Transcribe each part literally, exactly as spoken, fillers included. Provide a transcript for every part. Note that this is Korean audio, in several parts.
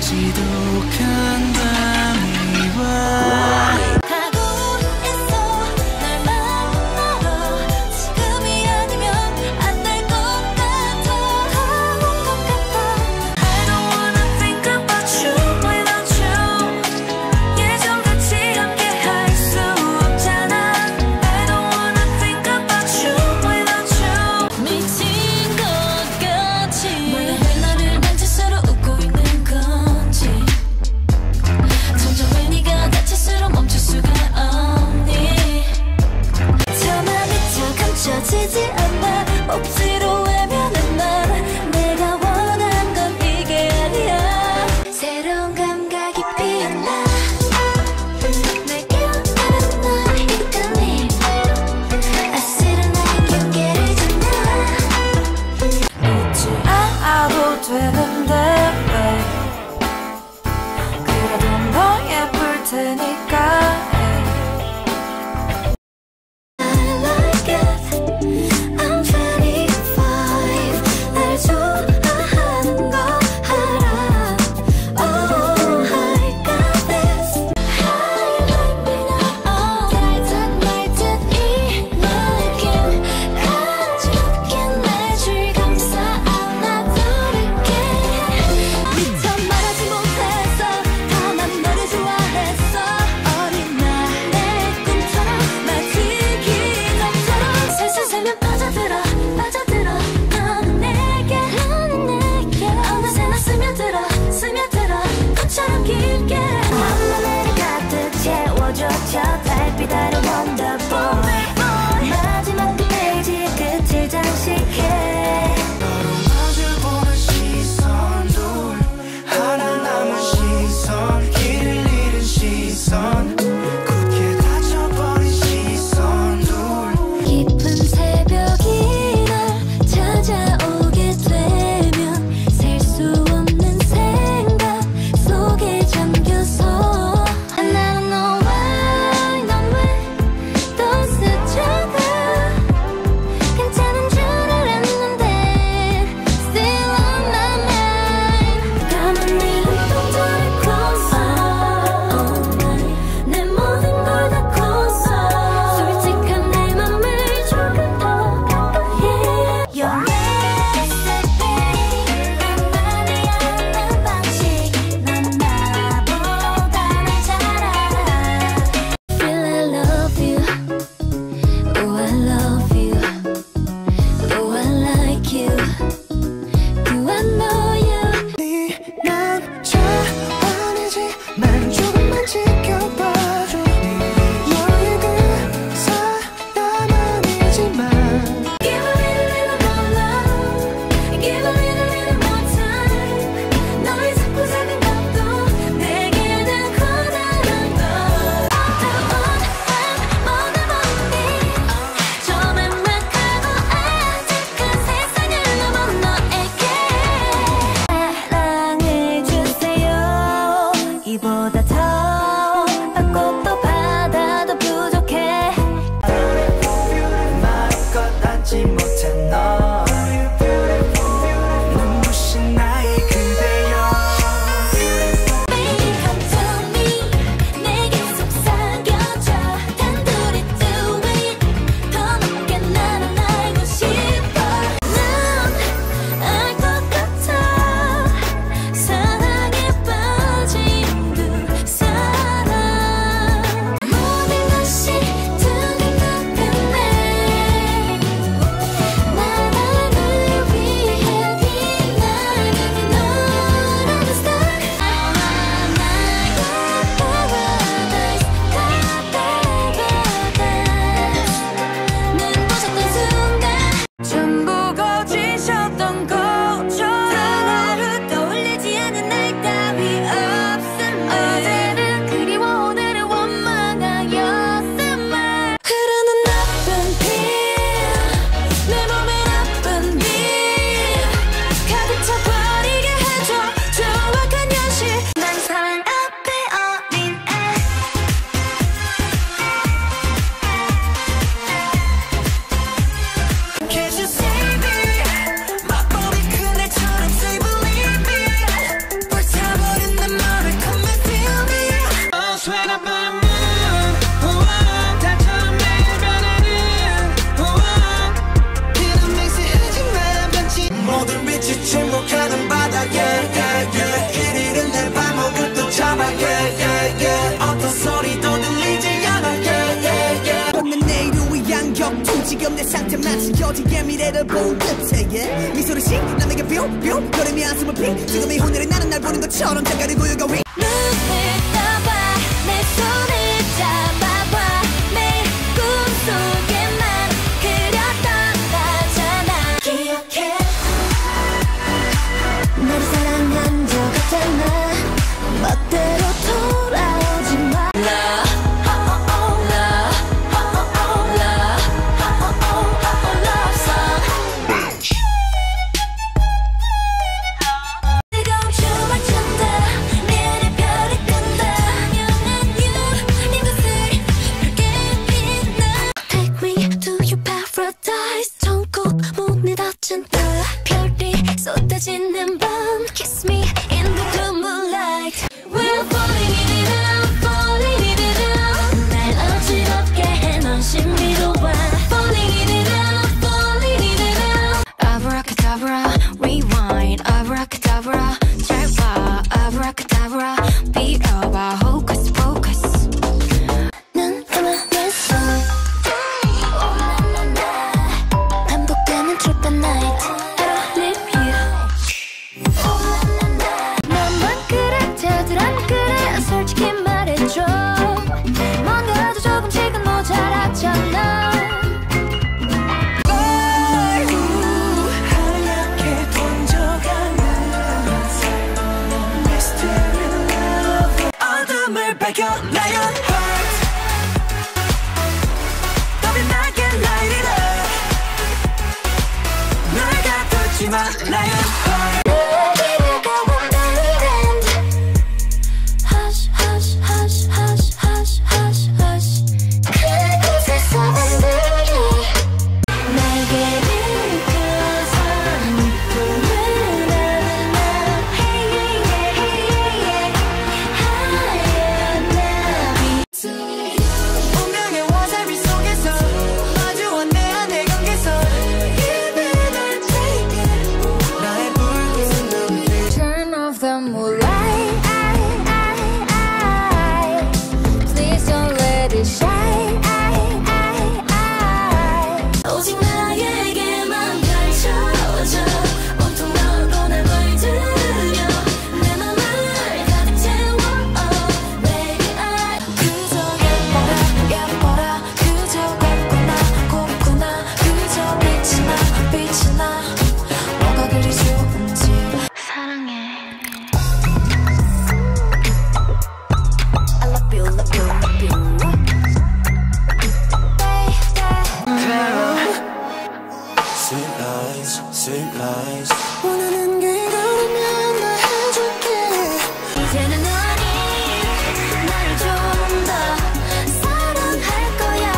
지독한 밤이 와. 억지로 외면한 난 내가 원한 건 이게 아니야. 새로운 감각이 피어나 날 깨워나는 널 이끌리 아슬한 나의 경계를 지나 잊지 않아도 되는데 그래도 더 예쁠 테니까. 저 달빛 아래 원더보이 마지막 그 페이지 끝을 장식해. 너로 마주보는 시선 둘 하나 남은 시선 길을 잃은 시선 굳게 닫혀버린 시선 둘. 깊은 새벽이 날 찾아오게 되면 셀 수 없는 생각 속에 잠겨서 나는 너와 또 멋지게 미래를 본 끝에 yeah. 미소를 씩 남에게 뿅뿅 걸음이 한숨을 핑 지금 이 오늘의 나는 날 보는 것처럼 잠깐의 고요가 위 눈을 떠봐 내 손을 잡아봐 매일 꿈속에만 그렸던 나잖아 기억해 나를 사랑한 적 같잖아 멋대로 돌아오지 마 쏟아지는 밤 Kiss me in the blue moonlight We're falling in it out Falling in it out 날 어지럽게 해 넌 신비로워 Falling in it out Falling in it out Abracadabra Rewind Abracadabra 잘 봐 Abracadabra 빌어봐 Hocus pocus 눈 감아냈어 반복되는 trip and night 솔직히 말해줘 뭔가도 조금씩은 모자랐잖아 하얗게 번져가는 Mystery love 어둠을 밝혀 Lion heart 더 빛나게 light it up 널 가두지 마 Lion heart Sweet lies 원하는 게 이거라면 다 해줄게 이제는 너니 나를 좀 더 사랑할 거야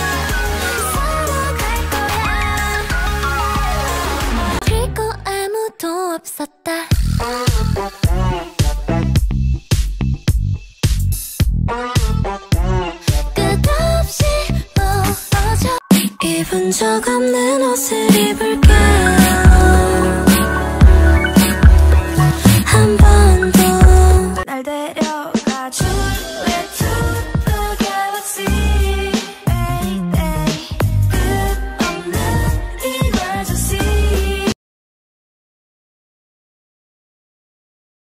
사랑할 거야 그리고 아무도 없었다 끝없이 멀어져 입은 적 없는 옷을 입을까 한 번